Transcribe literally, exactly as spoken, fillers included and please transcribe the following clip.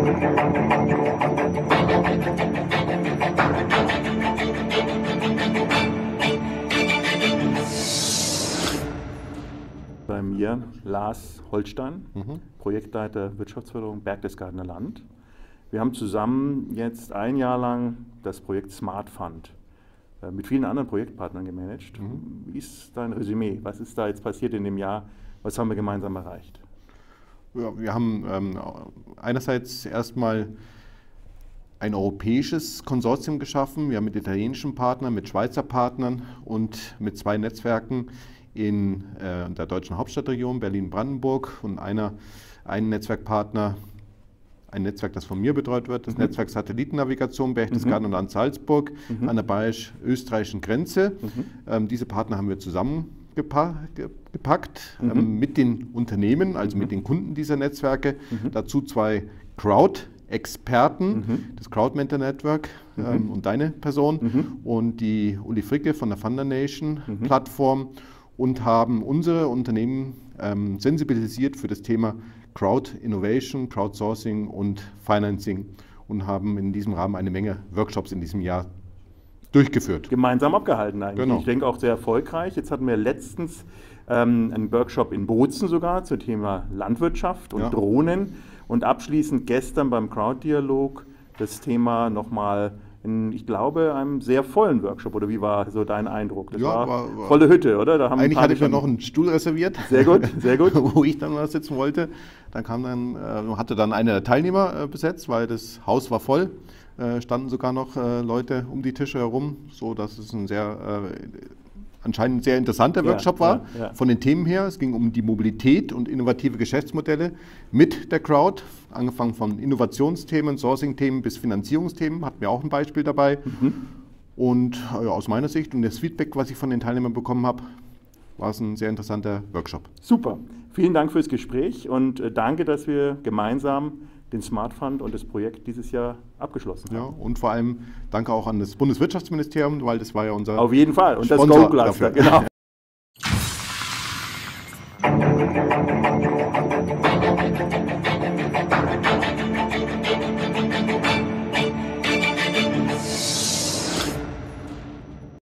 Bei mir Lars Holstein, mhm. Projektleiter Wirtschaftsförderung Berchtesgadener Land. Wir haben zusammen jetzt ein Jahr lang das Projekt Smart Fund äh, mit vielen anderen Projektpartnern gemanagt. Mhm. Wie ist dein Resümee? Was ist da jetzt passiert in dem Jahr? Was haben wir gemeinsam erreicht? Ja, wir haben ähm, einerseits erstmal ein europäisches Konsortium geschaffen. Wir haben mit italienischen Partnern, mit Schweizer Partnern und mit zwei Netzwerken in äh, der deutschen Hauptstadtregion Berlin-Brandenburg und einer, einen Netzwerkpartner, ein Netzwerk, das von mir betreut wird, das mhm. Netzwerk Satellitennavigation Berchtesgaden mhm. und Land Salzburg mhm. an der bayerisch-österreichischen Grenze. Mhm. Ähm, diese Partner haben wir zusammengepackt mhm. ähm, mit den Unternehmen, also mhm. mit den Kunden dieser Netzwerke. Mhm. Dazu zwei Crowd-Experten, mhm. das Crowdmentor Network mhm. ähm, und deine Person mhm. und die Uli Fricke von der Funder Nation mhm. Plattform. Und haben unsere Unternehmen ähm, sensibilisiert für das Thema Crowd Innovation, Crowdsourcing und Financing und haben in diesem Rahmen eine Menge Workshops in diesem Jahr durchgeführt. Gemeinsam abgehalten eigentlich. Genau. Ich denke auch sehr erfolgreich. Jetzt hatten wir letztens ähm, einen Workshop in Bozen sogar zum Thema Landwirtschaft und ja. Drohnen und abschließend gestern beim Crowd-Dialog das Thema nochmal in, ich glaube, einem sehr vollen Workshop, oder wie war so dein Eindruck? Das ja, war, war, war volle Hütte, oder? Da haben eigentlich hatte ich mir noch einen Stuhl reserviert. Sehr gut, sehr gut. Wo ich dann mal sitzen wollte. Dann kam dann, äh, hatte dann einer der Teilnehmer äh, besetzt, weil das Haus war voll. Äh, standen sogar noch äh, Leute um die Tische herum, so dass es ein sehr äh, anscheinend ein sehr interessanter Workshop ja, war, ja, ja. von den Themen her. Es ging um die Mobilität und innovative Geschäftsmodelle mit der Crowd, angefangen von Innovationsthemen, Sourcing-Themen bis Finanzierungsthemen, hatten wir auch ein Beispiel dabei. Mhm. Und ja, aus meiner Sicht und das Feedback, was ich von den Teilnehmern bekommen habe, war es ein sehr interessanter Workshop. Super. Vielen Dank fürs Gespräch und danke, dass wir gemeinsam den Smart Fund und das Projekt dieses Jahr abgeschlossen haben. Ja, und vor allem danke auch an das Bundeswirtschaftsministerium, weil das war ja unser Auf jeden Fall. Und Sponsor das Go-Cluster, genau.